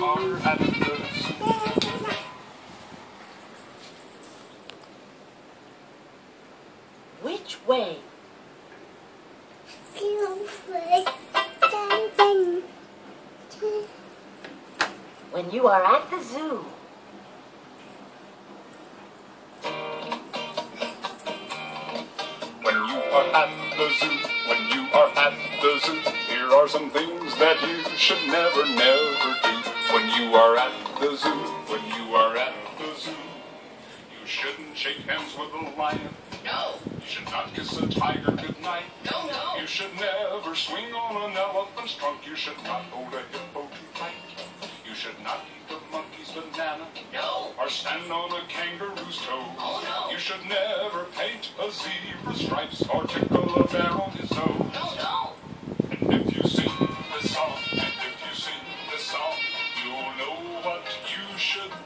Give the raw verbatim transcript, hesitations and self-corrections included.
are at the zoo. Which way? When you are at the zoo. When you are at the zoo, when you are at the zoo, here are some things that you should never, never do. When you are at the zoo, when you are at the zoo, you shouldn't shake hands with a lion. No. You should not kiss a tiger goodnight. No, no. You should never swing on an elephant's trunk. You should not hold a hippo too tight. You should not eat a monkey's banana. No. Or stand on a kangaroo's toe. Oh, no. You should never paint a zebra's stripes or tickle a bear on his nose. No, no. And if you sing this song, and if you sing this song, you'll know what you should